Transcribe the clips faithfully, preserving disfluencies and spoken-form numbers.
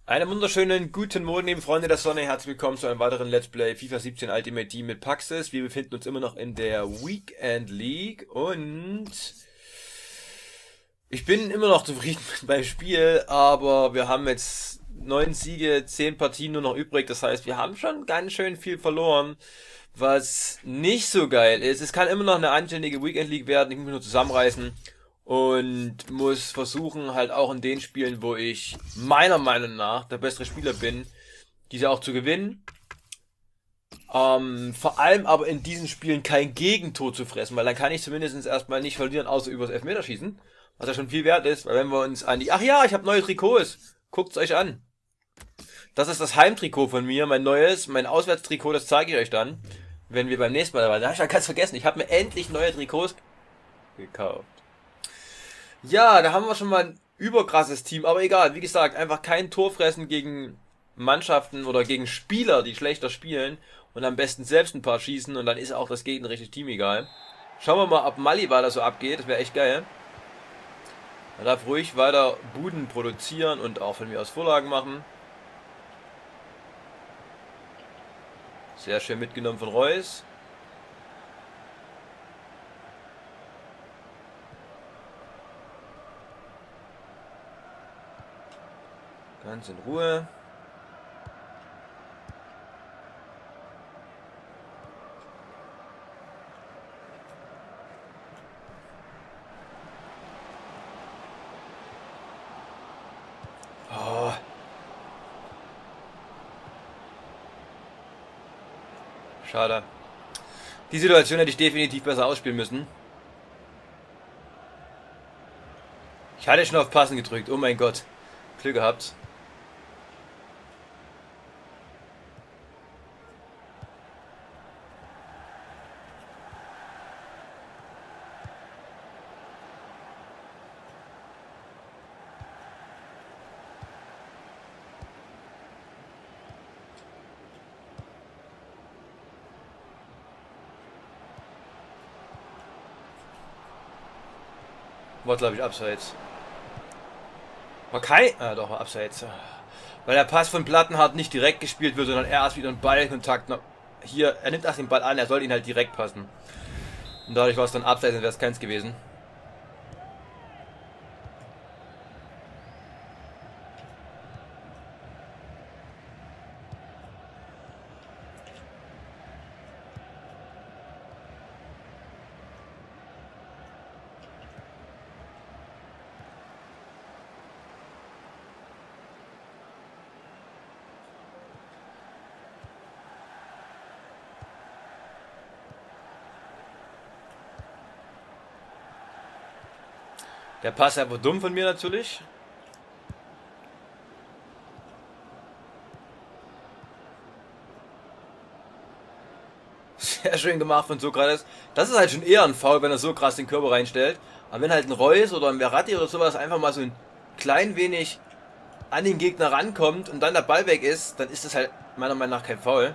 Einen wunderschönen guten Morgen, liebe Freunde der Sonne. Herzlich willkommen zu einem weiteren Let's Play FIFA siebzehn Ultimate Team mit Paxis. Wir befinden uns immer noch in der Weekend League und ich bin immer noch zufrieden mit meinem Spiel, aber wir haben jetzt neun Siege, zehn Partien nur noch übrig. Das heißt, wir haben schon ganz schön viel verloren, was nicht so geil ist. Es kann immer noch eine anständige Weekend League werden. Ich muss mich nur zusammenreißen. Und muss versuchen, halt auch in den Spielen, wo ich meiner Meinung nach der bessere Spieler bin, diese auch zu gewinnen. Ähm, vor allem aber in diesen Spielen kein Gegentor zu fressen, weil dann kann ich zumindest erstmal nicht verlieren, außer übers Elfmeterschießen. Was ja schon viel wert ist, weil wenn wir uns an die... Ach ja, ich habe neue Trikots. Guckt's euch an. Das ist das Heimtrikot von mir, mein neues, mein Auswärtstrikot, das zeige ich euch dann, wenn wir beim nächsten Mal dabei sind. Da hab ich ja ganz vergessen, ich habe mir endlich neue Trikots gekauft. Ja, da haben wir schon mal ein überkrasses Team, aber egal, wie gesagt, einfach kein Tor fressen gegen Mannschaften oder gegen Spieler, die schlechter spielen und am besten selbst ein paar schießen und dann ist auch das gegnerische Team egal. Schauen wir mal, ob Mali weiter so abgeht, das wäre echt geil. Er darf ruhig weiter Buden produzieren und auch von mir aus Vorlagen machen. Sehr schön mitgenommen von Reus. Ganz in Ruhe. Oh. Schade. Die Situation hätte ich definitiv besser ausspielen müssen. Ich hatte schon auf Passen gedrückt. Oh mein Gott. Glück gehabt. War, glaube ich, abseits. War kein... Ah, doch, war abseits. Weil der Pass von Plattenhardt nicht direkt gespielt wird, sondern erst wieder ein Ballkontakt. Hier, er nimmt erst den Ball an, er soll ihn halt direkt passen. Und dadurch war es dann abseits und wäre es keins gewesen. Der Pass ist einfach dumm von mir natürlich. Sehr schön gemacht von Sokrates. Das ist halt schon eher ein Foul, wenn er so krass den Körper reinstellt. Aber wenn halt ein Reus oder ein Verratti oder sowas einfach mal so ein klein wenig an den Gegner rankommt und dann der Ball weg ist, dann ist das halt meiner Meinung nach kein Foul.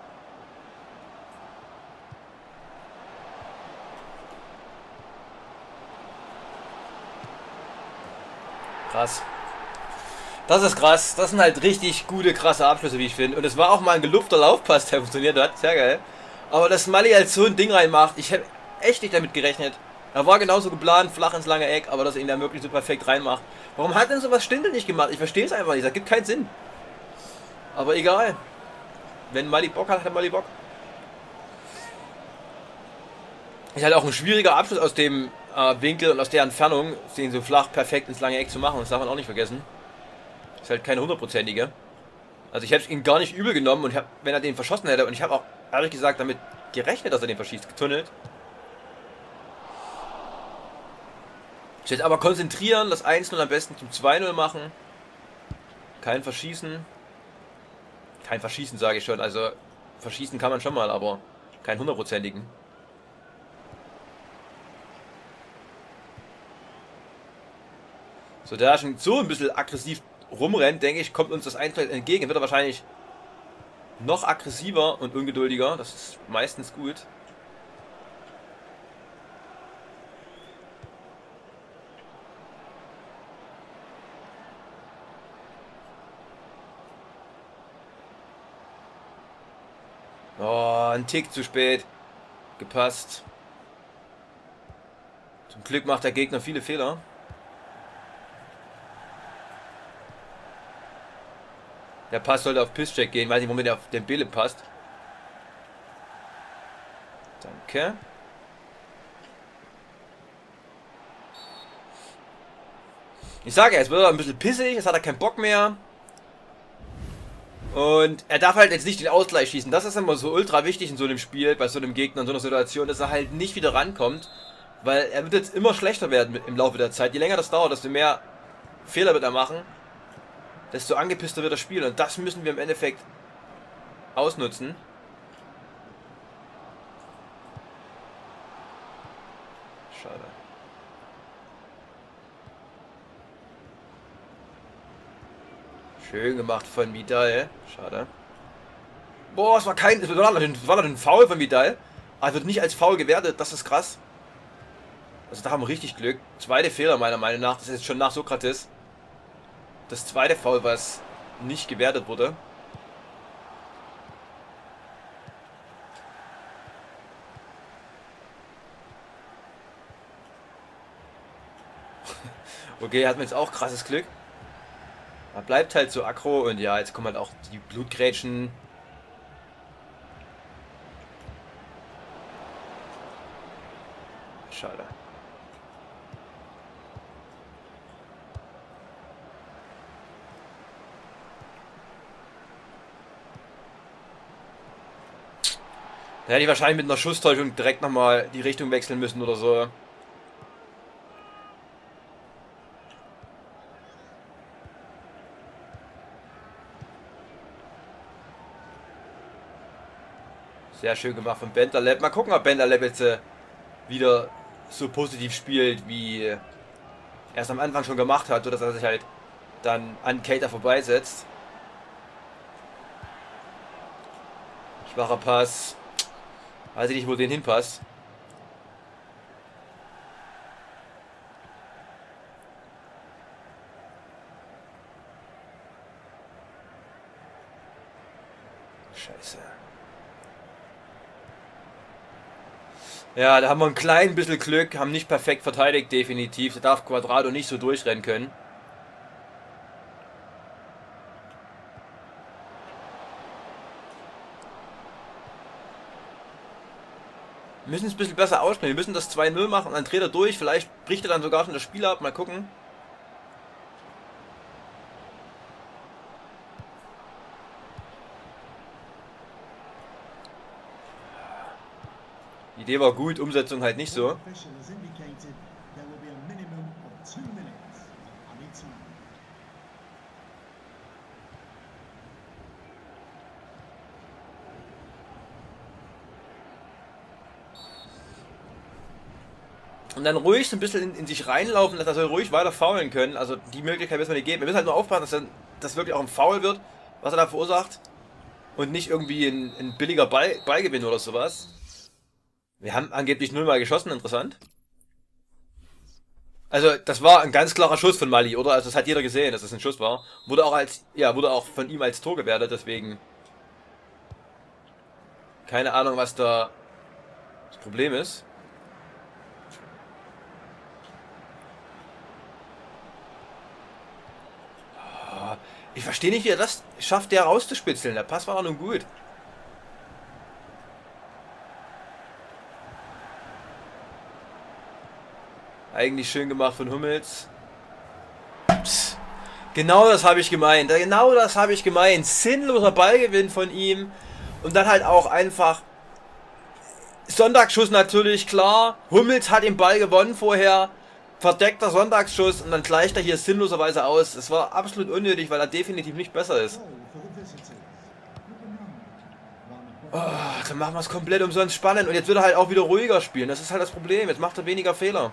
Krass. Das ist krass. Das sind halt richtig gute, krasse Abschlüsse, wie ich finde. Und es war auch mal ein gelupfter Laufpass, der funktioniert hat. Sehr geil. Aber dass Mali halt so ein Ding reinmacht, ich hätte echt nicht damit gerechnet. Er war genauso geplant, flach ins lange Eck, aber dass er ihn da wirklich so perfekt reinmacht. Warum hat denn sowas Stindl nicht gemacht? Ich verstehe es einfach nicht. Das gibt keinen Sinn. Aber egal. Wenn Mali Bock hat, hat er Mali Bock. Ist halt auch ein schwieriger Abschluss aus dem äh, Winkel und aus der Entfernung, den so flach perfekt ins lange Eck zu machen. Das darf man auch nicht vergessen. Ist halt keine hundertprozentige. Also ich hätte ihn gar nicht übel genommen, und ich hab, wenn er den verschossen hätte. Und ich habe auch ehrlich gesagt damit gerechnet, dass er den verschießt. Getunnelt. Ich jetzt aber konzentrieren, das eins null am besten zum zwei null machen. Kein Verschießen. Kein Verschießen sage ich schon. Also verschießen kann man schon mal, aber kein hundertprozentigen. So, da er schon so ein bisschen aggressiv rumrennt, denke ich, kommt uns das eins null entgegen. Wird er wahrscheinlich noch aggressiver und ungeduldiger. Das ist meistens gut. Oh, ein Tick zu spät. Gepasst. Zum Glück macht der Gegner viele Fehler. Der Pass sollte auf Pisscheck gehen. Weiß nicht, womit er auf den Bille passt. Danke. Ich sage, jetzt wird er ein bisschen pissig. Jetzt hat er keinen Bock mehr. Und er darf halt jetzt nicht den Ausgleich schießen. Das ist immer so ultra wichtig in so einem Spiel, bei so einem Gegner, in so einer Situation, dass er halt nicht wieder rankommt. Weil er wird jetzt immer schlechter werden im Laufe der Zeit. Je länger das dauert, desto mehr Fehler wird er machen. Desto angepisster wird er spielen. Und das müssen wir im Endeffekt ausnutzen. Schade. Schön gemacht von Vidal. Schade. Boah, es war kein... Es war noch ein Foul von Vidal. Aber es wird nicht als Foul gewertet. Das ist krass. Also da haben wir richtig Glück. Zweite Fehler meiner Meinung nach. Das ist jetzt schon nach Sokrates. Das zweite Foul, was nicht gewertet wurde. Okay, hat man jetzt auch krasses Glück. Er bleibt halt so aggro und ja, jetzt kommen halt auch die Blutgrätschen. Schade. Da hätte ich wahrscheinlich mit einer Schusstäuschung direkt nochmal die Richtung wechseln müssen oder so. Sehr schön gemacht von Bentaleb. Mal gucken, ob Bentaleb jetzt äh, wieder so positiv spielt, wie er es am Anfang schon gemacht hat, sodass er sich halt dann an Keita vorbeisetzt. Schwacher Pass. Weiß ich nicht, wo den hinpasst. Scheiße. Ja, da haben wir ein klein bisschen Glück, haben nicht perfekt verteidigt, definitiv. Da darf Cuadrado nicht so durchrennen können. Wir müssen es ein bisschen besser ausspielen. Wir müssen das zwei null machen und dann dreht er durch. Vielleicht bricht er dann sogar schon das Spiel ab. Mal gucken. Die Idee war gut, Umsetzung halt nicht so. Und dann ruhig so ein bisschen in, in sich reinlaufen, dass er soll ruhig weiter faulen können. Also die Möglichkeit müssen wir nicht geben. Wir müssen halt nur aufpassen, dass dann das wirklich auch ein Foul wird, was er da verursacht. Und nicht irgendwie ein, ein billiger Ball, Ballgewinn oder sowas. Wir haben angeblich nullmal geschossen, interessant. Also das war ein ganz klarer Schuss von Mali, oder? Also das hat jeder gesehen, dass das ein Schuss war. Wurde auch als, ja, wurde auch von ihm als Tor gewertet, deswegen. Keine Ahnung, was da das Problem ist. Ich verstehe nicht, wie er das schafft, der rauszuspitzeln. Der Pass war doch nun gut. Eigentlich schön gemacht von Hummels. Psst. Genau das habe ich gemeint. Genau das habe ich gemeint. Sinnloser Ballgewinn von ihm. Und dann halt auch einfach... Sonntagsschuss natürlich, klar. Hummels hat den Ball gewonnen vorher. Verdeckter Sonntagsschuss und dann gleicht er hier sinnloserweise aus. Es war absolut unnötig, weil er definitiv nicht besser ist. Oh, dann machen wir es komplett umsonst spannend. Und jetzt wird er halt auch wieder ruhiger spielen. Das ist halt das Problem. Jetzt macht er weniger Fehler.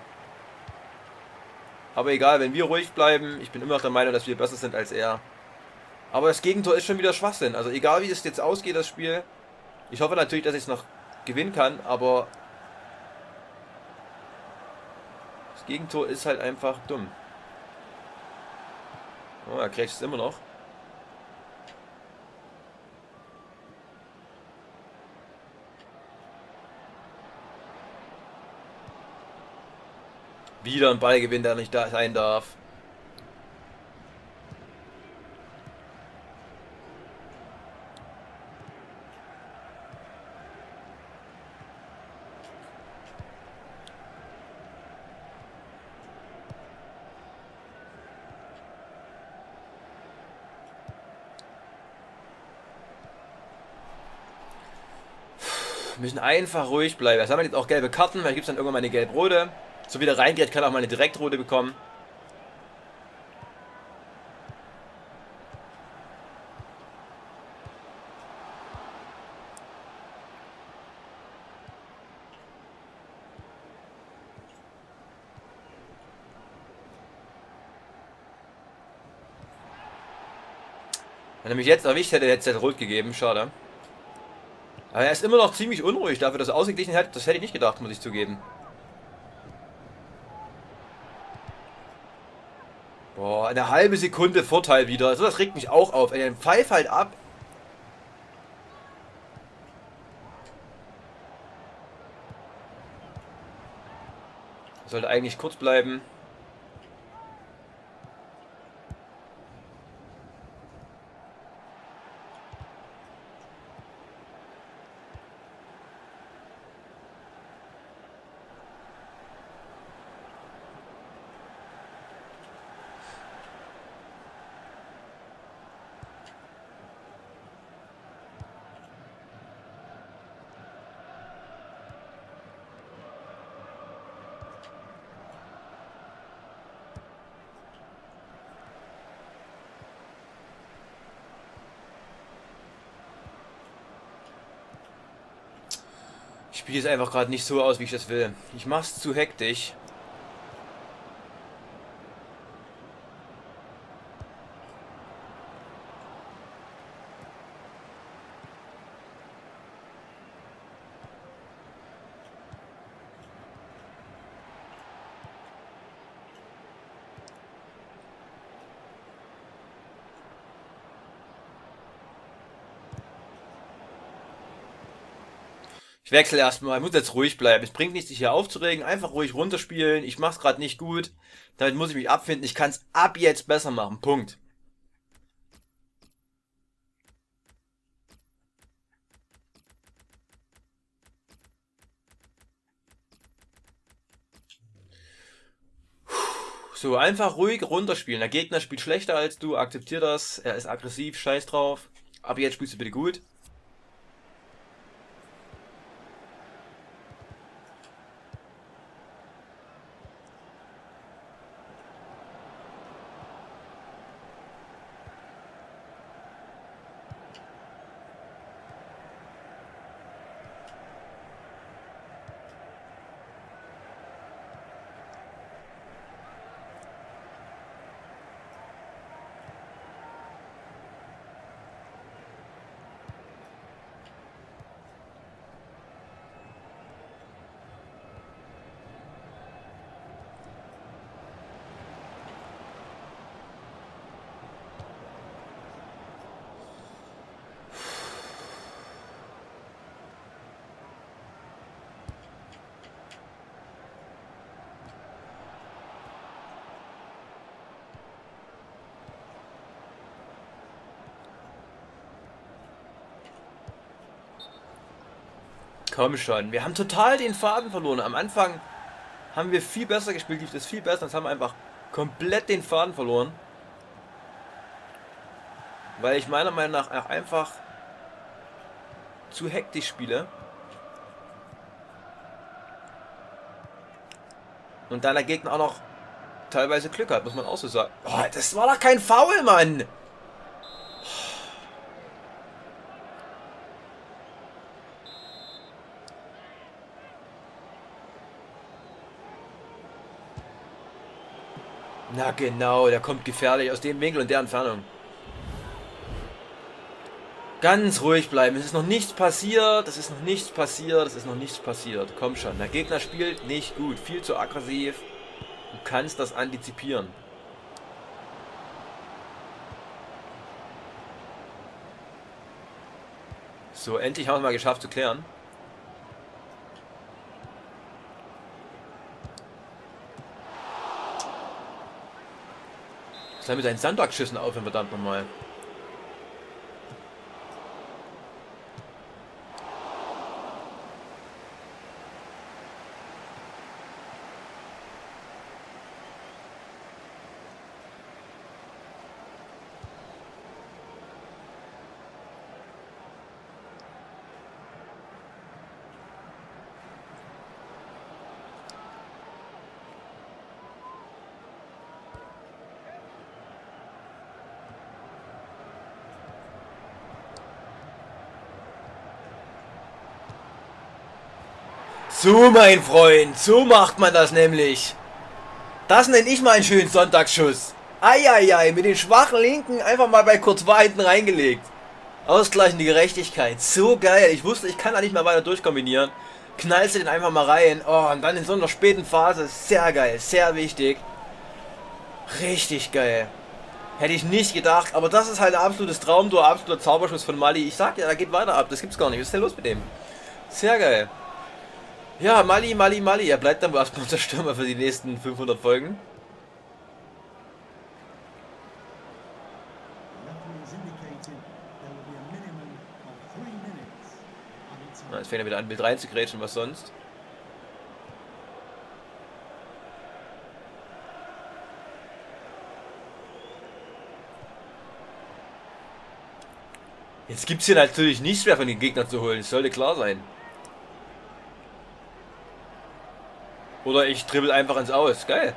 Aber egal, wenn wir ruhig bleiben, ich bin immer noch der Meinung, dass wir besser sind als er. Aber das Gegentor ist schon wieder Schwachsinn. Also egal, wie es jetzt ausgeht, das Spiel. Ich hoffe natürlich, dass ich es noch gewinnen kann, aber... Das Gegentor ist halt einfach dumm. Oh, er kriegt es immer noch. Wieder ein Ballgewinn, der nicht da sein darf. Wir müssen einfach ruhig bleiben. Jetzt haben wir jetzt auch gelbe Karten, weil gibt es dann irgendwann mal eine gelb-rote. So wie der reingeht, kann auch mal eine direktrote bekommen. Wenn er mich jetzt erwischt hätte, hätte es rot gegeben. Schade. Aber er ist immer noch ziemlich unruhig dafür, dass er ausgeglichen hat. Das hätte ich nicht gedacht, muss ich zugeben. Boah, eine halbe Sekunde Vorteil wieder. Also das regt mich auch auf. Er pfeift halt ab. Sollte eigentlich kurz bleiben. Ich spiele es einfach gerade nicht so aus, wie ich das will. Ich mach's zu hektisch. Ich wechsle erstmal, ich muss jetzt ruhig bleiben. Es bringt nichts, sich hier aufzuregen. Einfach ruhig runterspielen. Ich mach's gerade nicht gut. Damit muss ich mich abfinden. Ich kann's ab jetzt besser machen. Punkt. So, einfach ruhig runterspielen. Der Gegner spielt schlechter als du. Akzeptier das. Er ist aggressiv. Scheiß drauf. Ab jetzt spielst du bitte gut. Komm schon, wir haben total den Faden verloren. Am Anfang haben wir viel besser gespielt, lief das viel besser. Jetzt haben wir einfach komplett den Faden verloren. Weil ich meiner Meinung nach auch einfach zu hektisch spiele. Und dann der Gegner auch noch teilweise Glück hat, muss man auch so sagen. Oh, das war doch kein Foul, Mann! Na genau, der kommt gefährlich aus dem Winkel und der Entfernung. Ganz ruhig bleiben. Es ist noch nichts passiert. Es ist noch nichts passiert. Es ist noch nichts passiert. Komm schon. Der Gegner spielt nicht gut. Viel zu aggressiv. Du kannst das antizipieren. So, endlich haben wir es mal geschafft zu klären. Was haben wir mit seinen Sandbackschüssen aufhören, verdammt nochmal. So, mein Freund, so macht man das nämlich. Das nenne ich mal einen schönen Sonntagsschuss. Eieiei, mit den schwachen Linken einfach mal bei Courtois hinten reingelegt. Ausgleichende Gerechtigkeit, so geil. Ich wusste, ich kann da nicht mehr weiter durchkombinieren. Knallst du den einfach mal rein. Oh, und dann in so einer späten Phase, sehr geil, sehr wichtig. Richtig geil. Hätte ich nicht gedacht, aber das ist halt ein absolutes Traumtor, absoluter Zauberschuss von Mali. Ich sag dir, da geht weiter ab, das gibt's gar nicht. Was ist denn los mit dem? Sehr geil. Ja, Mali, Mali, Mali. Er bleibt dann wohl erstmal unser Stürmer für die nächsten fünfhundert Folgen. Na, jetzt fängt er wieder an, Bild reinzugrätschen, was sonst. Jetzt gibt es hier natürlich nichts mehr von den Gegnern zu holen, das sollte klar sein. Oder ich dribbel einfach ins Aus. Geil.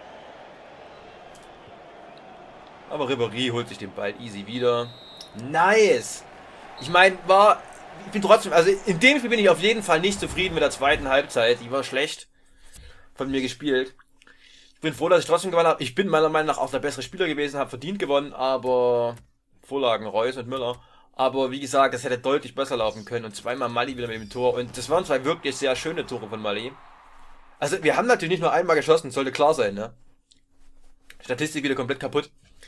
Aber Ribéry holt sich den Ball easy wieder. Nice. Ich meine, war... Ich bin trotzdem... Also in dem Spiel bin ich auf jeden Fall nicht zufrieden mit der zweiten Halbzeit. Die war schlecht von mir gespielt. Ich bin froh, dass ich trotzdem gewonnen habe. Ich bin meiner Meinung nach auch der bessere Spieler gewesen, habe verdient gewonnen, aber... Vorlagen Reus und Müller. Aber wie gesagt, das hätte deutlich besser laufen können. Und zweimal Mali wieder mit dem Tor. Und das waren zwei wirklich sehr schöne Tore von Mali. Also wir haben natürlich nicht nur einmal geschossen, sollte klar sein, ne? Statistik wieder komplett kaputt.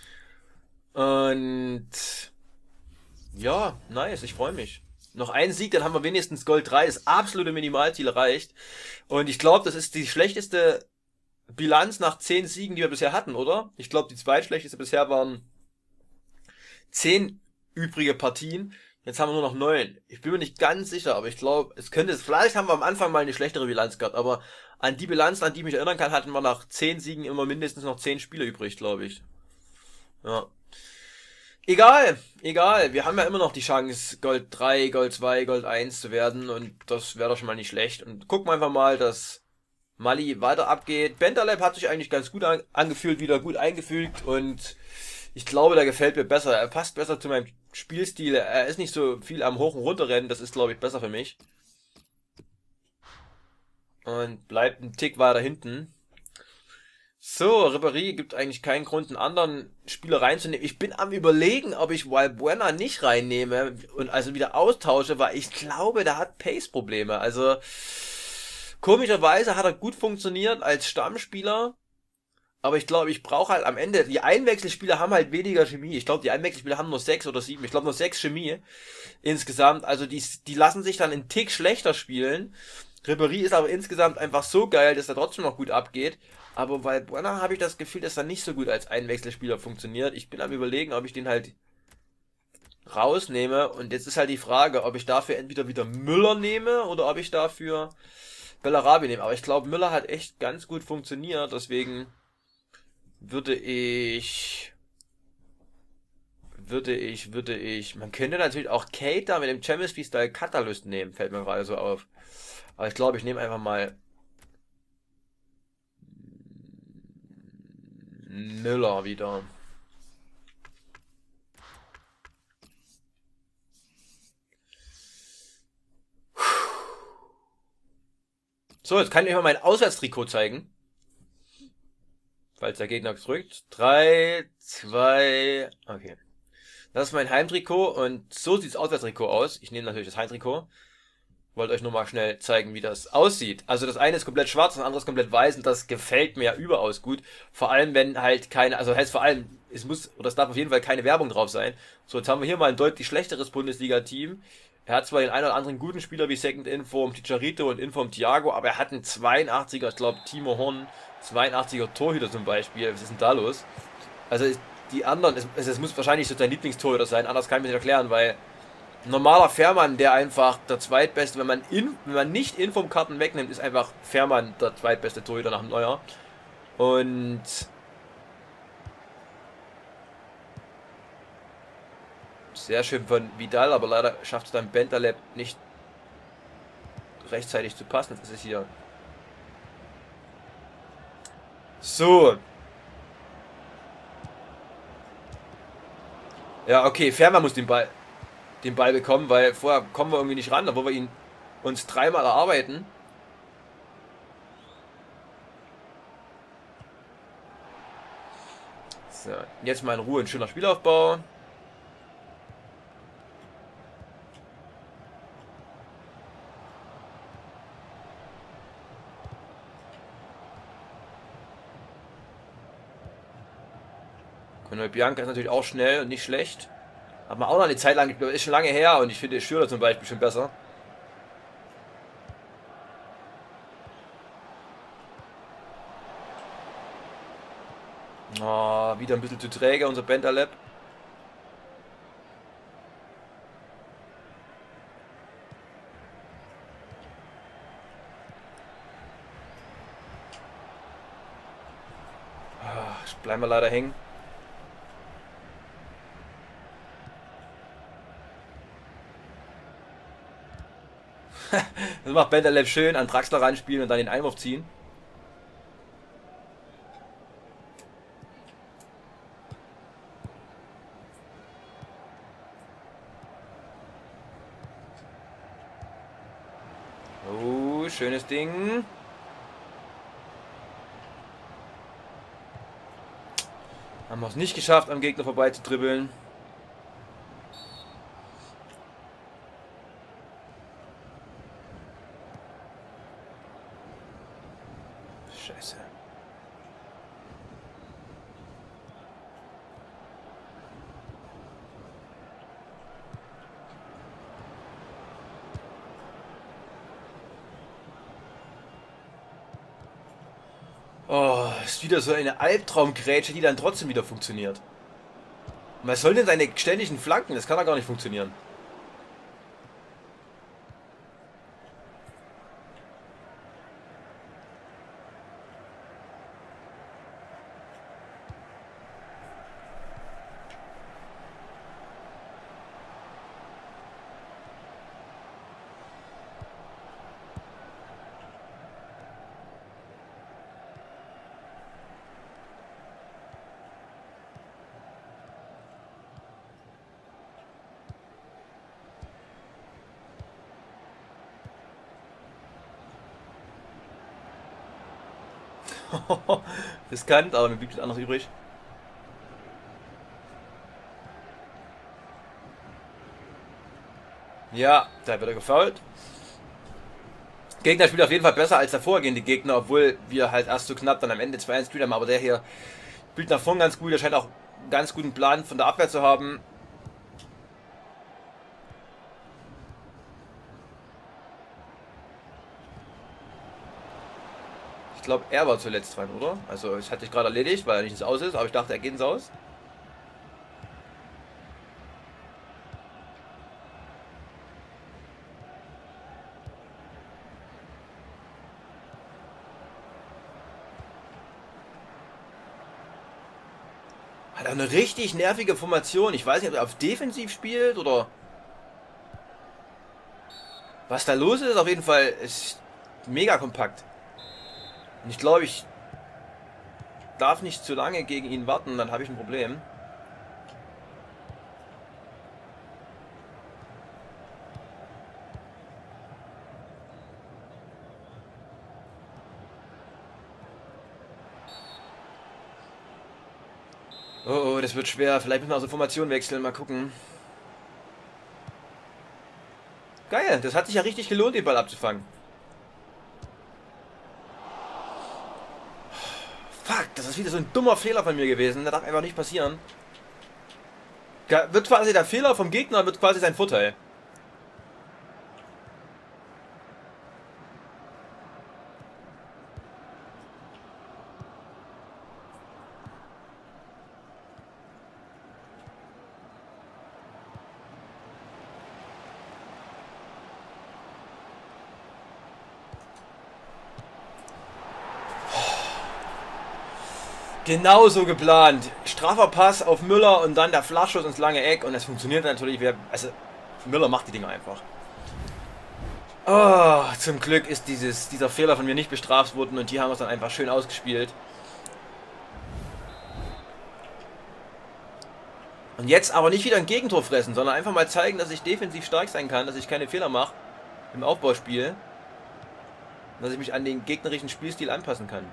Und ja, nice, ich freue mich. Noch ein Sieg, dann haben wir wenigstens Gold drei, das absolute Minimalziel erreicht. Und ich glaube, das ist die schlechteste Bilanz nach zehn Siegen, die wir bisher hatten, oder? Ich glaube, die zweitschlechteste bisher waren zehn übrige Partien. Jetzt haben wir nur noch neun. Ich bin mir nicht ganz sicher, aber ich glaube, es könnte, vielleicht haben wir am Anfang mal eine schlechtere Bilanz gehabt, aber an die Bilanz, an die ich mich erinnern kann, hatten wir nach zehn Siegen immer mindestens noch zehn Spiele übrig, glaube ich. Ja. Egal, egal. Wir haben ja immer noch die Chance, Gold drei, Gold zwei, Gold eins zu werden und das wäre doch schon mal nicht schlecht. Und gucken wir einfach mal, dass Mali weiter abgeht. Bentaleb hat sich eigentlich ganz gut angefühlt, wieder gut eingefügt und ich glaube, der gefällt mir besser. Er passt besser zu meinem Spielstil. Er ist nicht so viel am Hoch- und Runterrennen. Das ist, glaube ich, besser für mich. Und bleibt ein Tick weiter hinten. So, Ribéry gibt eigentlich keinen Grund, einen anderen Spieler reinzunehmen. Ich bin am Überlegen, ob ich Valbuena nicht reinnehme und also wieder austausche, weil ich glaube, der hat Pace-Probleme. Also, komischerweise hat er gut funktioniert als Stammspieler. Aber ich glaube, ich brauche halt am Ende, die Einwechselspieler haben halt weniger Chemie. Ich glaube, die Einwechselspieler haben nur sechs oder sieben. Ich glaube nur sechs Chemie insgesamt. Also die, die lassen sich dann einen Tick schlechter spielen. Ribéry ist aber insgesamt einfach so geil, dass er trotzdem noch gut abgeht. Aber bei Valbuena habe ich das Gefühl, dass er nicht so gut als Einwechselspieler funktioniert. Ich bin am Überlegen, ob ich den halt rausnehme. Und jetzt ist halt die Frage, ob ich dafür entweder wieder Müller nehme oder ob ich dafür Bellarabi nehme. Aber ich glaube, Müller hat echt ganz gut funktioniert. Deswegen würde ich, würde ich, würde ich, man könnte natürlich auch Keita mit dem Champions League Style Catalyst nehmen, fällt mir gerade so auf. Aber ich glaube, ich nehme einfach mal Müller wieder. So, jetzt kann ich euch mal mein Auswärtstrikot zeigen. Falls der Gegner drückt. drei, zwei, okay. Das ist mein Heimtrikot und so sieht das Auswärtstrikot aus. Ich nehme natürlich das Heimtrikot. Wollte euch nur mal schnell zeigen, wie das aussieht. Also das eine ist komplett schwarz, das andere ist komplett weiß und das gefällt mir überaus gut. Vor allem, wenn halt keine, also heißt vor allem, es muss, oder es darf auf jeden Fall keine Werbung drauf sein. So, jetzt haben wir hier mal ein deutlich schlechteres Bundesliga-Team. Er hat zwar den einen oder anderen guten Spieler wie Second Inform Chicharito und Inform Thiago, aber er hat einen zweiundachtziger, ich glaube Timo Horn, zweiundachtziger Torhüter zum Beispiel. Was ist denn da los? Also die anderen, es, es muss wahrscheinlich so dein Lieblingstorhüter sein, anders kann ich mir nicht erklären, weil ein normaler Fährmann, der einfach der zweitbeste, wenn man in, wenn man nicht Informkarten wegnimmt, ist einfach Fährmann der zweitbeste Torhüter nach dem Neuer. Und sehr schön von Vidal, aber leider schafft es dann Bentaleb nicht rechtzeitig zu passen. Das ist hier. So. Ja, okay, Fährmann muss den Ball, den Ball bekommen, weil vorher kommen wir irgendwie nicht ran, obwohl wir ihn uns dreimal erarbeiten. So, jetzt mal in Ruhe ein schöner Spielaufbau. Conor Bianca ist natürlich auch schnell und nicht schlecht. Hat man auch noch eine Zeit lang, ist schon lange her und ich finde Schürrle zum Beispiel schon besser. Oh, wieder ein bisschen zu träge, unser Bentaleb. Oh, bleiben wir leider hängen. Das macht Bentaleb schön, an Draxler ranspielen und dann den Einwurf ziehen. Oh, schönes Ding. Haben wir es nicht geschafft, am Gegner vorbei zu dribbeln. Scheiße. Oh, ist wieder so eine Albtraumgrätsche, die dann trotzdem wieder funktioniert. Was soll denn seine ständigen Flanken? Das kann doch gar nicht funktionieren. Riskant, aber mir blieb nichts anderes übrig. Ja, da wird er gefoult. Gegner spielt auf jeden Fall besser als der vorhergehende Gegner, obwohl wir halt erst so knapp dann am Ende zwei eins gespielt haben. Aber der hier spielt nach vorn ganz gut. Der scheint auch einen ganz guten Plan von der Abwehr zu haben. Ich glaube, er war zuletzt dran, oder? Also, das hatte ich gerade erledigt, weil er nicht ins Aus ist. Aber ich dachte, er geht ins Aus. Hat er eine richtig nervige Formation. Ich weiß nicht, ob er auf Defensiv spielt oder was da los ist. Auf jeden Fall ist mega kompakt. Und ich glaube, ich darf nicht zu lange gegen ihn warten, dann habe ich ein Problem. Oh, oh, das wird schwer. Vielleicht müssen wir also Formation wechseln. Mal gucken. Geil, das hat sich ja richtig gelohnt, den Ball abzufangen. Fuck, das ist wieder so ein dummer Fehler von mir gewesen. Der darf einfach nicht passieren. Wird quasi der Fehler vom Gegner, wird quasi sein Vorteil. Genauso geplant. Straffer Pass auf Müller und dann der Flachschuss ins lange Eck. Und das funktioniert natürlich. Also, Müller macht die Dinger einfach. Oh, zum Glück ist dieses, dieser Fehler von mir nicht bestraft worden und die haben es dann einfach schön ausgespielt. Und jetzt aber nicht wieder ein Gegentor fressen, sondern einfach mal zeigen, dass ich defensiv stark sein kann, dass ich keine Fehler mache im Aufbauspiel. Und dass ich mich an den gegnerischen Spielstil anpassen kann.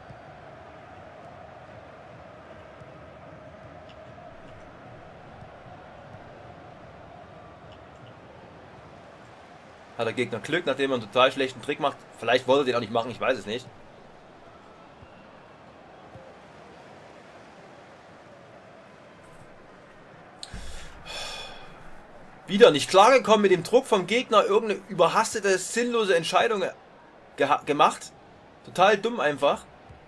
Hat der Gegner Glück, nachdem er einen total schlechten Trick macht. Vielleicht wollte er den auch nicht machen, ich weiß es nicht. Wieder nicht klargekommen mit dem Druck vom Gegner. Irgendeine überhastete, sinnlose Entscheidung gemacht. Total dumm einfach.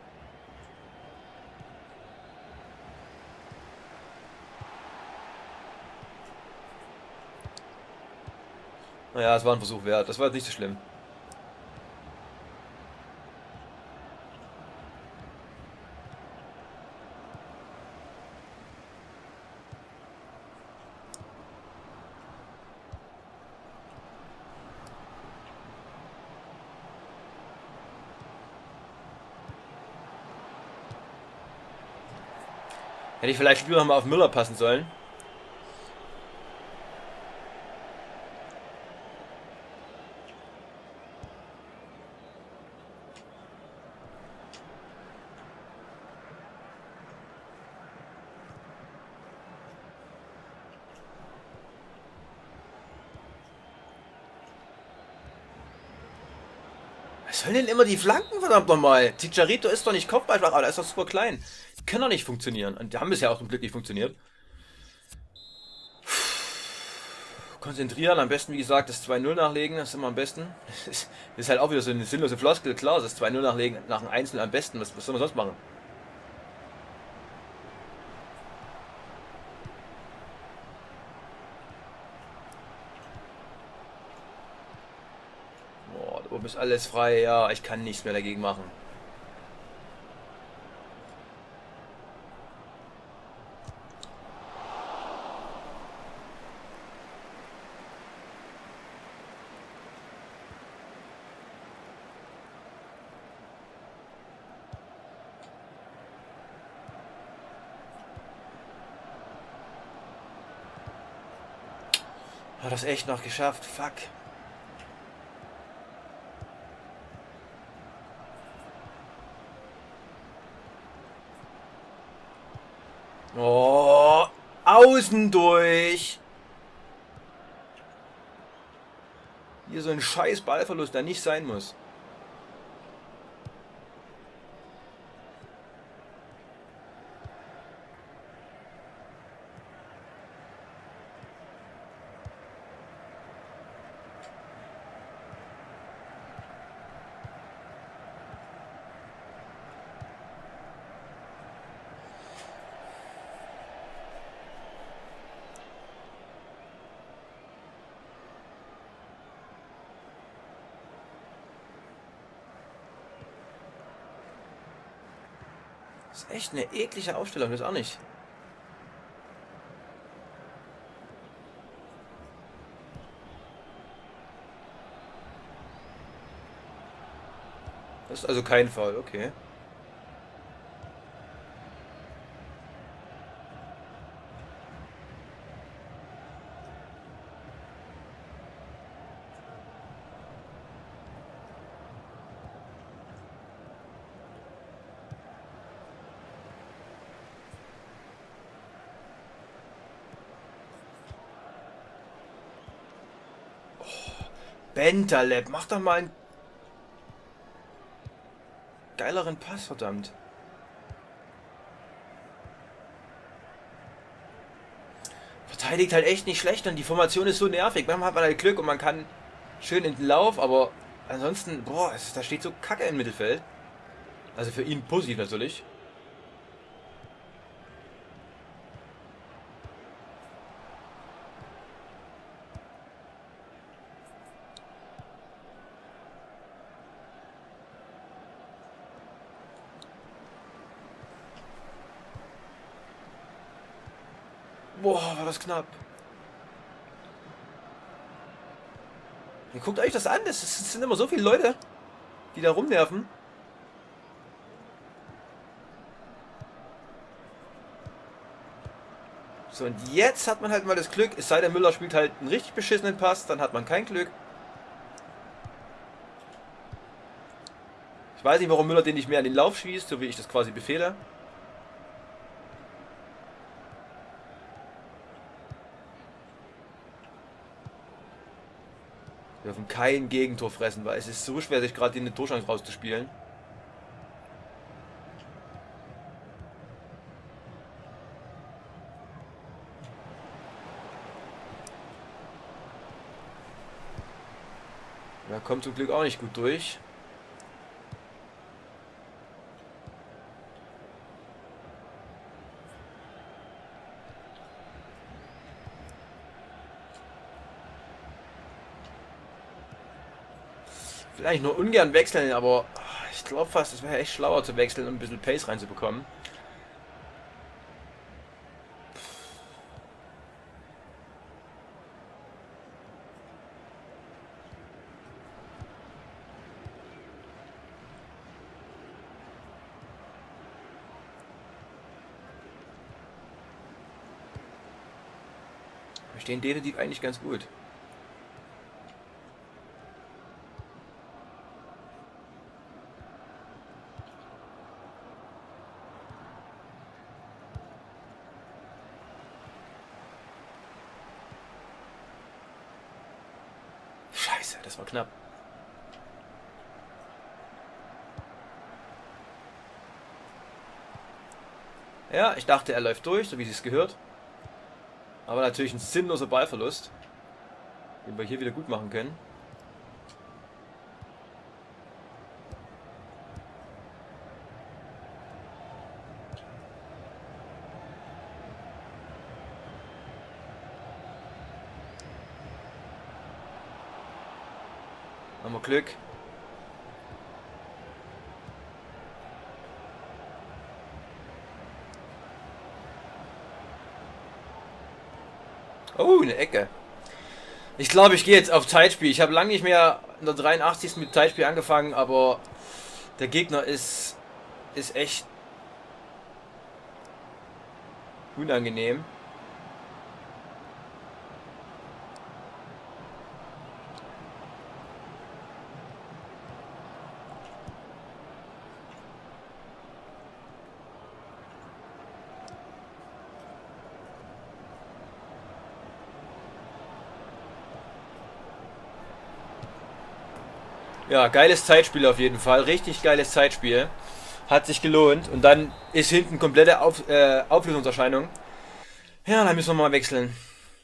Naja, es war ein Versuch wert. Das war jetzt nicht so schlimm. Hätte ich vielleicht lieber noch mal auf Müller passen sollen. Was sollen denn immer die Flanken, verdammt nochmal? Chicharito ist doch nicht kopfballschwach, aber er ist doch super klein. Die können doch nicht funktionieren. Und die haben bisher auch zum Glück nicht funktioniert. Konzentrieren, am besten wie gesagt das zwei null nachlegen, das ist immer am besten. Das ist halt auch wieder so eine sinnlose Floskel, klar, das zwei null nachlegen nach einem Einzel am besten, was, was soll man sonst machen? Boah, da oben ist alles frei, ja, ich kann nichts mehr dagegen machen. Hat das echt noch geschafft? Fuck. Oh, außen durch. Hier so ein scheiß Ballverlust, der nicht sein muss. Das ist echt eine eklige Aufstellung, das auch nicht. Das ist also kein Foul, okay. Bentaleb, mach doch mal einen geileren Pass, verdammt. Verteidigt halt echt nicht schlecht und die Formation ist so nervig. Manchmal hat man halt Glück und man kann schön in den Lauf, aber ansonsten, boah, es, da steht so Kacke im Mittelfeld. Also für ihn positiv natürlich. Boah, war das knapp. Ihr guckt euch das an, das sind immer so viele Leute, die da rumnerven. So, und jetzt hat man halt mal das Glück, es sei denn, Müller spielt halt einen richtig beschissenen Pass, dann hat man kein Glück. Ich weiß nicht, warum Müller den nicht mehr an den Lauf schießt, so wie ich das quasi befehle. Wir dürfen kein Gegentor fressen, weil es ist so schwer, sich gerade in eine Torchance rauszuspielen. Da kommt zum Glück auch nicht gut durch. Vielleicht nur ungern wechseln, aber ich glaube fast, es wäre echt schlauer zu wechseln, um ein bisschen Pace reinzubekommen. Wir stehen definitiv eigentlich ganz gut. Scheiße, das war knapp. Ja, ich dachte, er läuft durch, so wie es gehört. Aber natürlich ein sinnloser Ballverlust, den wir hier wieder gut machen können. Haben wir Glück. Oh, eine Ecke. Ich glaube, ich gehe jetzt auf Zeitspiel. Ich habe lange nicht mehr in der dreiundachtzigsten mit Zeitspiel angefangen, aber der Gegner ist, ist echt unangenehm. Ja, geiles Zeitspiel auf jeden Fall. Richtig geiles Zeitspiel. Hat sich gelohnt. Und dann ist hinten komplette auf, äh, Auflösungserscheinung. Ja, dann müssen wir mal wechseln.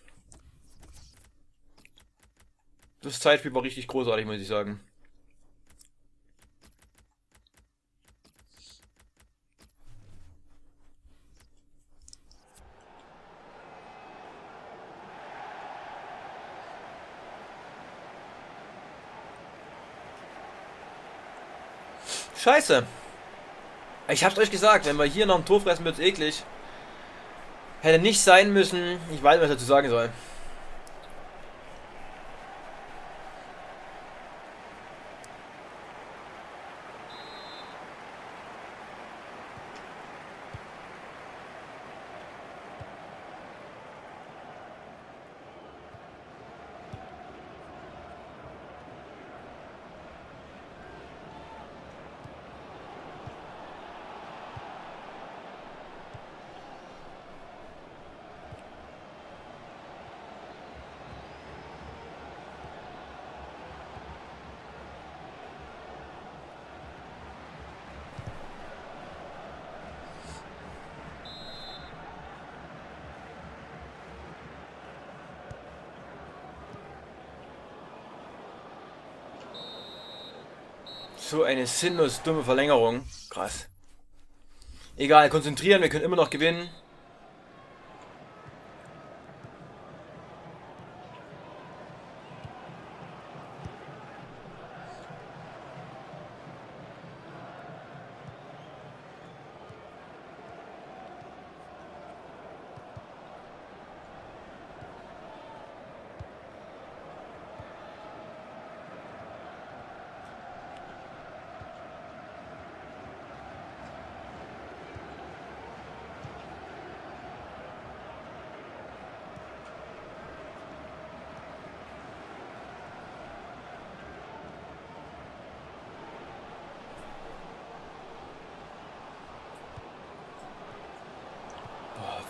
Das Zeitspiel war richtig großartig, muss ich sagen. Scheiße. Ich hab's euch gesagt, wenn wir hier noch ein Tor fressen, wird's eklig. Hätte nicht sein müssen. Ich weiß nicht, was ich dazu sagen soll. So eine sinnlos dumme Verlängerung. Krass. Egal, konzentrieren, wir können immer noch gewinnen.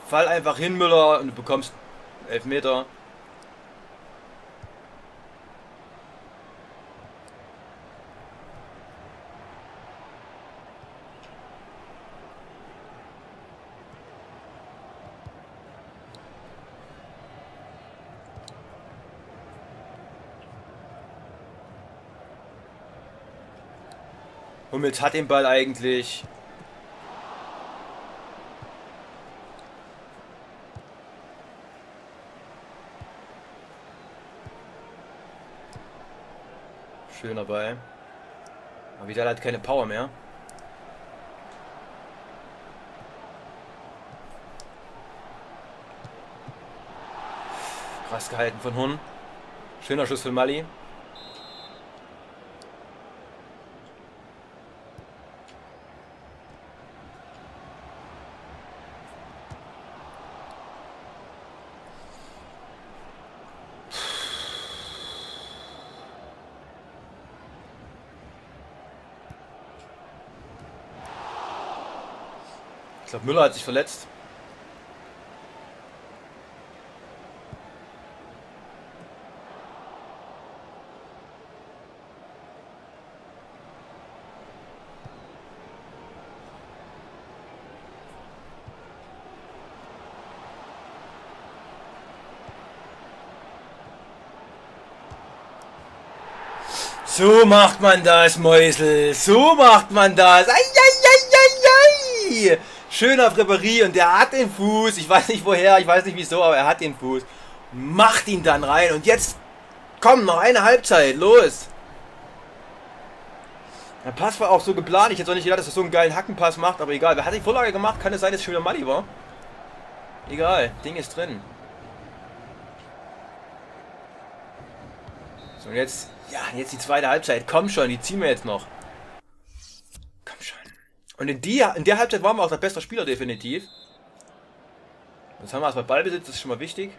Fall einfach hin, Müller, und du bekommst Elfmeter. Hummels hat den Ball eigentlich. Schön dabei. Aber Vidal hat keine Power mehr. Krass gehalten von Hun. Schöner Schuss für Mali. Ich glaube, Müller hat sich verletzt. So macht man das, Mäusel. So macht man das. Ai, ai, ai, ai, ai. Schön auf Ribéry und der hat den Fuß. Ich weiß nicht woher, ich weiß nicht wieso, aber er hat den Fuß. Macht ihn dann rein. Und jetzt, komm, noch eine Halbzeit. Los. Der Pass war auch so geplant. Ich hätte auch nicht gedacht, dass er so einen geilen Hackenpass macht. Aber egal. Wer hat die Vorlage gemacht? Kann es sein, dass es schon wieder Mali war? Egal. Ding ist drin. So, und jetzt, ja, jetzt die zweite Halbzeit. Komm schon, die ziehen wir jetzt noch. Komm schon. Und in, die, in der Halbzeit waren wir auch der beste Spieler definitiv. Jetzt haben wir erstmal Ballbesitz, das ist schon mal wichtig.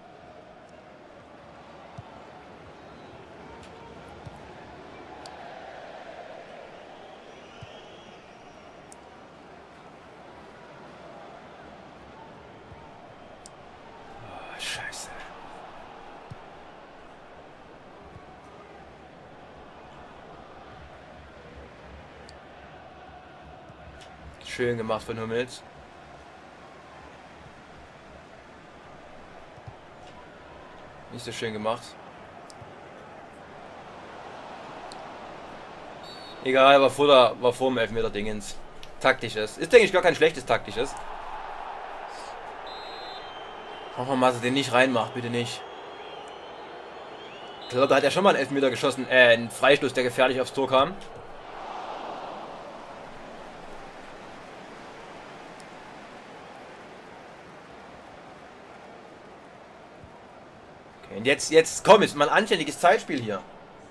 Oh, Scheiße. Schön gemacht von Hummels. Nicht so schön gemacht. Egal, war vor, der, war vor dem Elfmeter Dingens. Taktisches. Ist, denke ich, gar kein schlechtes taktisches. Hoffen wir mal, dass er den nicht reinmacht, bitte nicht. Ich glaube, da hat er schon mal einen Elfmeter geschossen. Äh, einen Freistoß, der gefährlich aufs Tor kam. Und jetzt, jetzt, komm, jetzt mal ein anständiges Zeitspiel hier.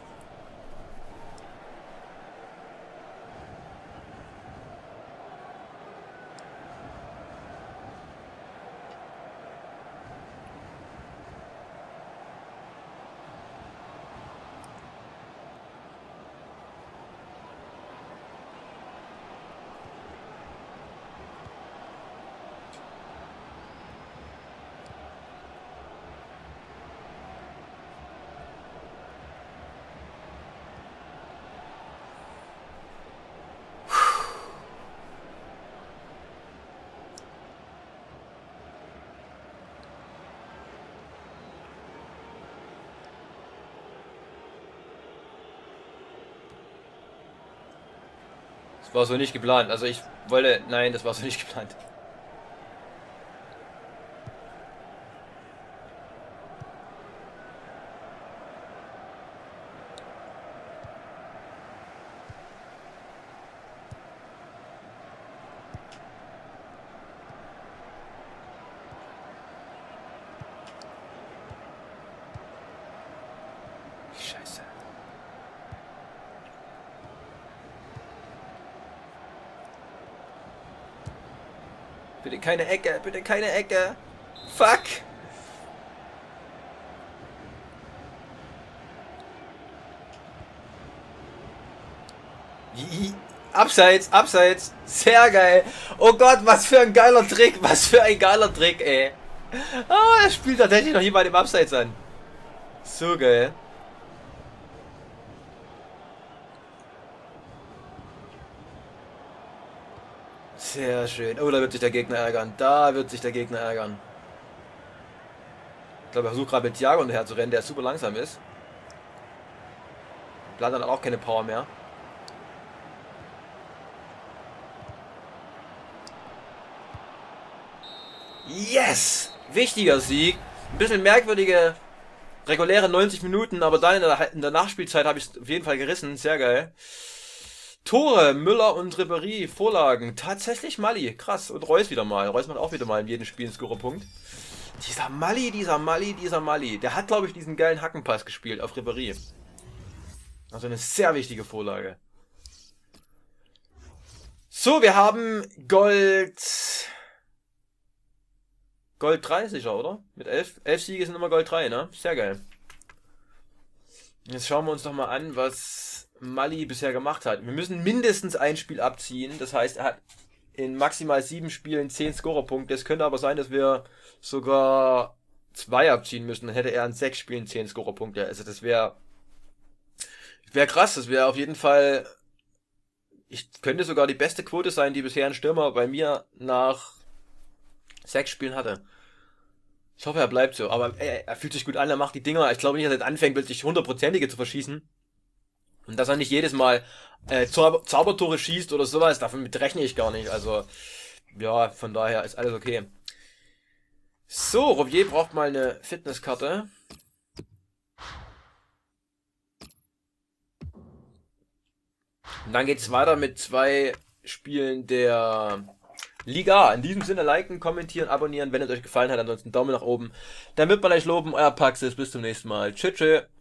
Das war so nicht geplant. Also ich wollte... Nein, das war so nicht geplant. Scheiße. Bitte keine Ecke, bitte keine Ecke. Fuck. Wie? Abseits, abseits. Sehr geil. Oh Gott, was für ein geiler Trick. Was für ein geiler Trick, ey. Ah, er spielt tatsächlich noch jemand im Abseits an. So geil. Sehr schön. Oh, da wird sich der Gegner ärgern. Da wird sich der Gegner ärgern. Ich glaube, er versucht gerade mit Thiago hinterher zu rennen, der super langsam ist. Blatt hat auch keine Power mehr. Yes! Wichtiger Sieg. Ein bisschen merkwürdige, reguläre neunzig Minuten, aber dann in der, in der Nachspielzeit habe ich es auf jeden Fall gerissen. Sehr geil. Tore, Müller und Ribéry, Vorlagen. Tatsächlich Mali. Krass. Und Reus wieder mal. Reus macht auch wieder mal in jedem Spiel einen Scorerpunkt. Dieser Mali, dieser Mali, dieser Mali. Der hat, glaube ich, diesen geilen Hackenpass gespielt auf Ribéry. Also eine sehr wichtige Vorlage. So, wir haben Gold... Gold drei sicher, oder? Mit elf, elf Siege sind immer Gold drei, ne? Sehr geil. Jetzt schauen wir uns doch mal an, was Mali bisher gemacht hat. Wir müssen mindestens ein Spiel abziehen. Das heißt, er hat in maximal sieben Spielen zehn Scorerpunkte. Es könnte aber sein, dass wir sogar zwei abziehen müssen. Dann hätte er in sechs Spielen zehn Scorerpunkte. Also das wäre wäre krass. Das wäre auf jeden Fall... Ich könnte sogar die beste Quote sein, die bisher ein Stürmer bei mir nach sechs Spielen hatte. Ich hoffe, er bleibt so. Aber ey, er fühlt sich gut an, er macht die Dinger. Ich glaube nicht, dass er jetzt anfängt, wirklich hundertprozentige zu verschießen. Und dass er nicht jedes Mal äh, Zauber Zaubertore schießt oder sowas, davon rechne ich gar nicht. Also, ja, von daher ist alles okay. So, Rovier braucht mal eine Fitnesskarte. Und dann geht's weiter mit zwei Spielen der Liga. In diesem Sinne liken, kommentieren, abonnieren, wenn es euch gefallen hat. Ansonsten Daumen nach oben. Dann wird man euch loben. Euer Paxis. Bis zum nächsten Mal. Tschüss, tschüss.